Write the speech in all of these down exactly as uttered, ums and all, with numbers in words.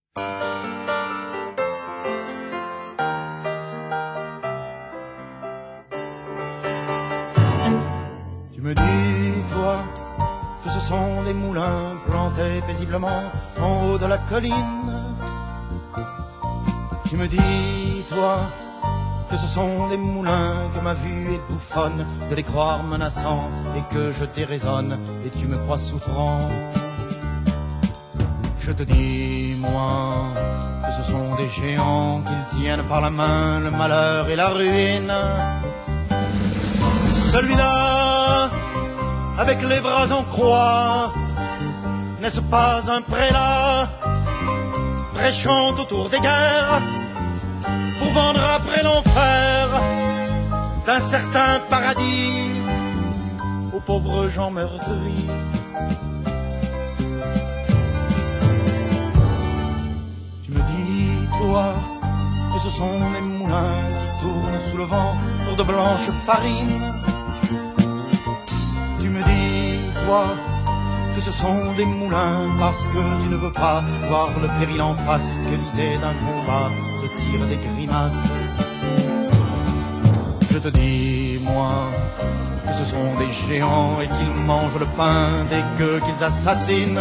Tu me dis, toi, que ce sont des moulins plantés paisiblement en haut de la colline. Tu me dis, toi, que ce sont des moulins que ma vue est bouffonne de les croire menaçants et que je déraisonne et tu me crois souffrant. Je te dis, moi, que ce sont des géants qu'ils tiennent par la main le malheur et la ruine. Celui-là, avec les bras en croix, n'est-ce pas un prélat prêchant autour des guerres pour vendre après l'enfer d'un certain paradis aux pauvres gens meurtris? Tu me dis, toi, que ce sont des moulins qui tournent sous le vent pour de blanches farines. Tu me dis, toi, que ce sont des moulins parce que tu ne veux pas voir le péril en face, que l'idée d'un combat te tire des grimaces. Je te dis, moi, que ce sont des géants et qu'ils mangent le pain des gueux qu'ils assassinent.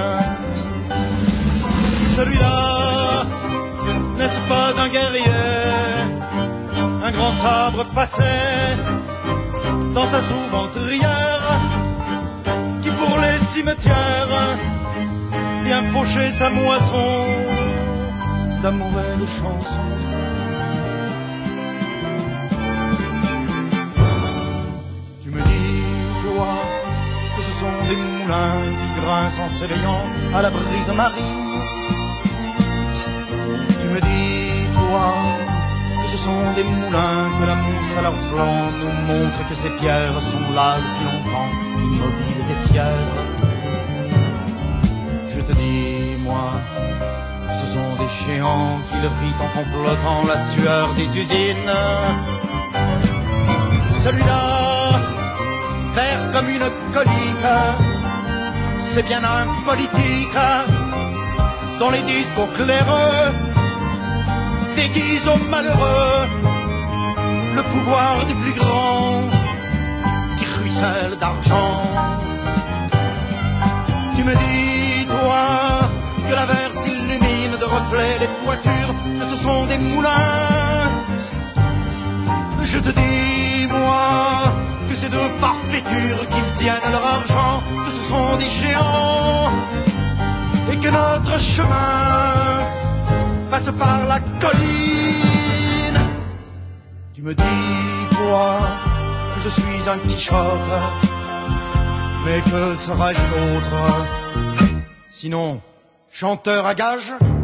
Celui-là, n'est-ce pas un guerrier, un grand sabre passé dans sa sous-ventrière, qui pour les cimetières vient faucher sa moisson d'amour et de chansons. Tu me dis, toi, que ce sont des moulins qui grincent en s'éveillant à la brise marine. Tu me dis, toi, que ce sont des moulins que la mousse à leur flanc nous montre que ces pierres sont là depuis longtemps, immobiles et fières. Je te dis, moi, ce sont des géants qui le fritent en complotant la sueur des usines. Celui-là, vert comme une colique, c'est bien un politique dont les discours claireux déguisent aux malheureux le pouvoir du plus grand qui ruisselle d'argent. Tu me dis, toi, que l'averse illumine de reflets les toitures, que ce sont des moulins. Je te dis, moi, que ces deux farfetures qu'ils tiennent leur argent, que ce sont des géants et que notre chemin passe par la colline. Tu me dis, toi, que je suis un Quichotte, mais que serais-je d'autre, sinon chanteur à gages?